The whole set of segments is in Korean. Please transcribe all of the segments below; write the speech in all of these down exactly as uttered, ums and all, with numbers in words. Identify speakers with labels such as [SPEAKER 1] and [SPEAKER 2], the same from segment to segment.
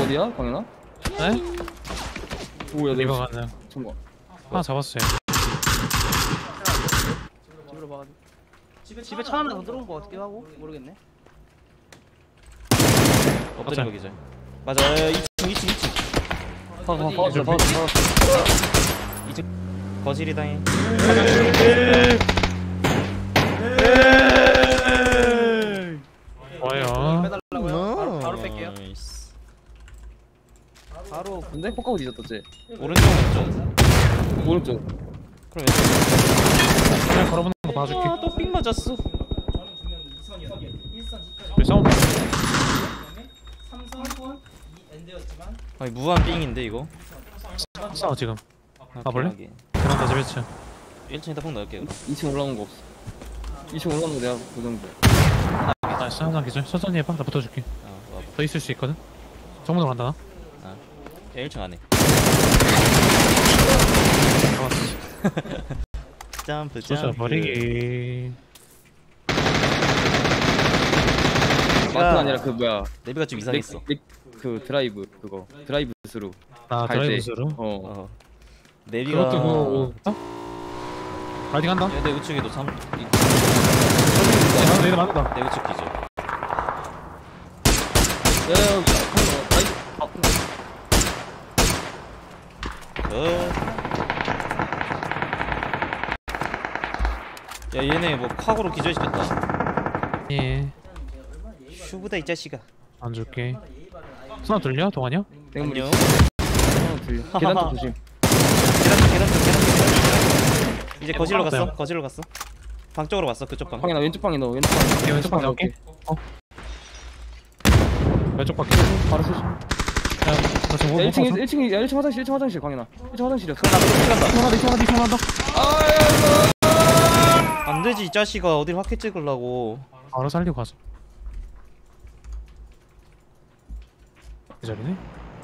[SPEAKER 1] 어디야, 광현아?
[SPEAKER 2] 네?
[SPEAKER 1] 오야
[SPEAKER 2] 리버 가는.
[SPEAKER 1] 잠깐.
[SPEAKER 2] 하나 잡았어요.
[SPEAKER 3] 집으로 봐가지고. 집에 집에 차 하나 더 들어온 거 어떻게 하고 모르겠네.
[SPEAKER 4] 엎드린 거 기절. 맞아. 이 층 이 층 이 층.
[SPEAKER 1] 봐, 봐, 봐, 봐, 봐.
[SPEAKER 4] 이 층 거실이다잉.
[SPEAKER 2] 좋아요.
[SPEAKER 3] 빼달라고요? 바로, 바로 뺄게요.
[SPEAKER 4] 나이스.
[SPEAKER 1] 바로 근데 포카고 뒤졌었지.
[SPEAKER 4] 오른쪽 왼쪽.
[SPEAKER 1] 오른쪽.
[SPEAKER 4] 그럼 왼쪽.
[SPEAKER 2] 그냥 걸어보는 거 봐줄게.
[SPEAKER 4] 아, 또 삥 맞았어.
[SPEAKER 2] 우리 싸움.
[SPEAKER 4] 아니 무한 삥인데 이거.
[SPEAKER 2] 싸워 지금. 가볼래?
[SPEAKER 4] 오케이,
[SPEAKER 2] 그럼 다시 배치.
[SPEAKER 4] 일 층에다 폭 넣을게. 그럼.
[SPEAKER 1] 이 층 올라오는 거 없어. 이 층 올라오는 거 내가 고정돼.
[SPEAKER 2] 나이스 하나 기절. 천천히 해봐. 나 붙어줄게.
[SPEAKER 4] 어,
[SPEAKER 2] 더 있을 수 있거든. 정문으로 간다 나.
[SPEAKER 4] 아, 야, 일 층 안에.
[SPEAKER 2] 잡았어.
[SPEAKER 4] 점프
[SPEAKER 2] 쏘자
[SPEAKER 4] 점프.
[SPEAKER 2] 버리기.
[SPEAKER 1] 마트가 아니라 그 뭐야.
[SPEAKER 4] 내비가 좀 이상했어.
[SPEAKER 1] 넥, 넥, 그 드라이브 그거 드라이브 스루.
[SPEAKER 2] 나
[SPEAKER 1] 갈
[SPEAKER 2] 드라이브
[SPEAKER 1] 때.
[SPEAKER 2] 스루.
[SPEAKER 1] 어.
[SPEAKER 4] 어. 내비가.
[SPEAKER 2] 그것도 그거 어? 라이딩 한다.
[SPEAKER 4] 야, 내 우측에도 삼. 이...
[SPEAKER 2] 야, 내일 맞다.
[SPEAKER 4] 내 우측 기절.
[SPEAKER 1] 야, 야, 아이, 아,
[SPEAKER 4] 어. 야 얘네 뭐 콱으로 기절시켰다.
[SPEAKER 2] 예.
[SPEAKER 4] 슈브다 이 자식아.
[SPEAKER 2] 안 줄게. 수나 들려? 동안이야?
[SPEAKER 1] 내가
[SPEAKER 4] 안녕.
[SPEAKER 1] 뭐 들려. 계단 쪽 조심.
[SPEAKER 4] 계단 계단 계단. 이제 거실로
[SPEAKER 2] 맞아요.
[SPEAKER 4] 갔어. 거실로 갔어. 방 쪽으로 갔어. 그쪽 방.
[SPEAKER 1] 방에 나 왼쪽 방에 넣어. 왼쪽 방에.
[SPEAKER 2] 예, 왼쪽 방 나올게. 어. 왼쪽 바퀴.
[SPEAKER 1] 바로 쏘지.
[SPEAKER 2] 야, 나 지금
[SPEAKER 1] 야,
[SPEAKER 2] 못
[SPEAKER 1] 일 층
[SPEAKER 2] 봤어.
[SPEAKER 1] 일 층 야, 일 층 화장실 일 층 화장실 광현아. 일 층 화장실이었어.
[SPEAKER 2] 이상하다, 이상하다, 이상하다.
[SPEAKER 4] 안 되지 이 자식아. 어딜 확해 찍으려고.
[SPEAKER 2] 바로 살리고 가자. 이 자리네.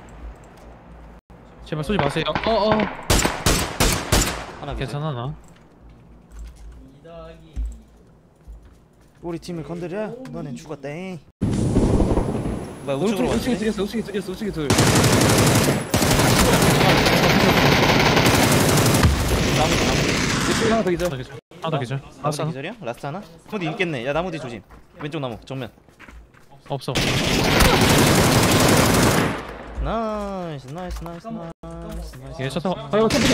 [SPEAKER 2] 제발 쏘지 마세요. 어, 어.
[SPEAKER 4] 하나 기절.
[SPEAKER 2] 괜찮아 나.
[SPEAKER 4] 우리 팀을 건드려? 너넨 죽었다. 뭐야
[SPEAKER 1] 오른쪽
[SPEAKER 4] 우측으로
[SPEAKER 1] 우측에
[SPEAKER 4] 왔네?
[SPEAKER 1] 둘이었어. 우측에 둘이었어. 우측에 둘.
[SPEAKER 4] 나무 나무
[SPEAKER 1] 이쪽에 하나 더 있어.
[SPEAKER 2] 하나 기절. 하나 더 기절.
[SPEAKER 4] 나무
[SPEAKER 2] 알았어.
[SPEAKER 4] 뒤 기절이야? 라스트 하나? 나무 뒤 있겠네. 야 나무 뒤 조심. 왼쪽 나무 정면.
[SPEAKER 2] 없어.
[SPEAKER 4] 나이스 나이스 나이스 나이스 나이스.
[SPEAKER 2] 얘 쳐서. 아이고 템피야.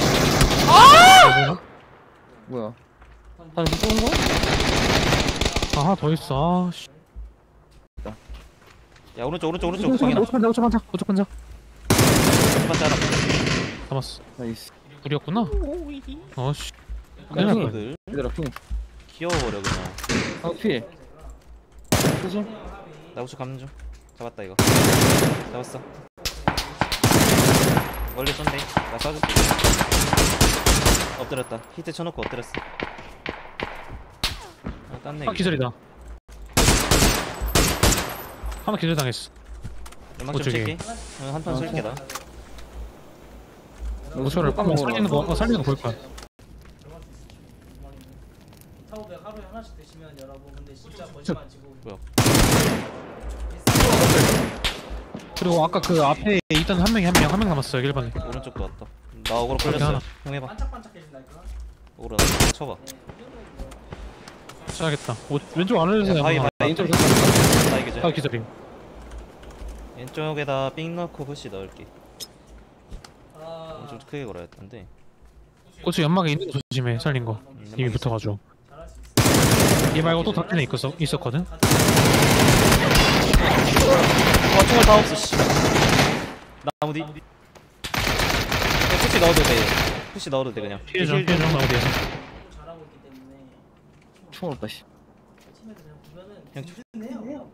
[SPEAKER 1] 뭐야? 다시 쏘는 거야?
[SPEAKER 2] 아 하나 더 있어. 아 씨.
[SPEAKER 4] 야 오른쪽 오른쪽 오른쪽 방이나.
[SPEAKER 2] 오쪽 판자, 오쪽 판자, 오쪽 판자.
[SPEAKER 4] 반자 하나.
[SPEAKER 1] 나이스. 나이스.
[SPEAKER 2] 우리였구나. 어씨. 큰일 날 뻔.
[SPEAKER 4] 들
[SPEAKER 1] 얘들아 핑.
[SPEAKER 4] 키워버려 그냥.
[SPEAKER 1] 아 피해. 조심.
[SPEAKER 4] 나 우측 감는 중. 잡았다 이거. 잡았어. 멀리 쏜대. 나 쏴줄게. 엎드렸다. 히트 쳐놓고 엎드렸어. 아, 딴내.
[SPEAKER 2] 아 기절이다. 하나 기절 당했어.
[SPEAKER 4] 연막 좀
[SPEAKER 2] 우측에.
[SPEAKER 4] 칠게. 응, 한판
[SPEAKER 1] 아,
[SPEAKER 4] 쏠게 나.
[SPEAKER 2] 오초를 어, 살리는 거, 어, 살리는 거 볼 거야.
[SPEAKER 3] 타오백 하루에 하나씩 드시면 여러분 근데 진짜 거짓말 치고.
[SPEAKER 4] 뭐야?
[SPEAKER 2] 그리고 아까 그 앞에 있던 한 명이 한 명, 한 명 남았어요. 일 번에.
[SPEAKER 4] 오른쪽도 왔다. 나 어그로
[SPEAKER 2] 그렇게
[SPEAKER 4] 걸렸어.
[SPEAKER 2] 하나.
[SPEAKER 4] 형 해봐.
[SPEAKER 3] 반짝반짝해진다니까.
[SPEAKER 4] 어그로 나 쳐봐.
[SPEAKER 2] 쳐야겠다. 오, 왼쪽 안 올려서
[SPEAKER 4] 야, 바위
[SPEAKER 2] 한번
[SPEAKER 4] 바위.
[SPEAKER 1] 왼쪽
[SPEAKER 4] 바위 기절.
[SPEAKER 2] 아 기절이.
[SPEAKER 4] 왼쪽에다 삥 넣고 푸시 넣을게.
[SPEAKER 3] 아,
[SPEAKER 4] 좀 크게 걸어야 되는데.
[SPEAKER 2] 고추 연막에 있는 거 조심해. 살린 거.
[SPEAKER 4] 음,
[SPEAKER 2] 이미 붙어가지고. 얘 말고 또 다른 애 있었어, 있었거든.
[SPEAKER 4] 와 총알 다 없어 씨. 나무 뒤. 야, 푸시 넣어도 돼. 푸시 넣어도 돼 그냥.
[SPEAKER 2] 피해 좀,
[SPEAKER 4] 힐
[SPEAKER 2] 피해 좀 어디에서.
[SPEAKER 3] 잘하고 있기 때문에
[SPEAKER 1] 총 없다 씨.
[SPEAKER 3] 아침에 그냥 보면은
[SPEAKER 4] 그냥 좀-
[SPEAKER 3] 해요.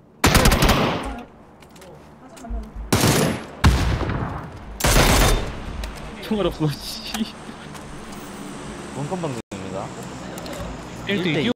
[SPEAKER 1] 총알 없어 씨.
[SPEAKER 4] 원건 방송입니다.
[SPEAKER 2] 일 대
[SPEAKER 4] 일 대
[SPEAKER 2] 이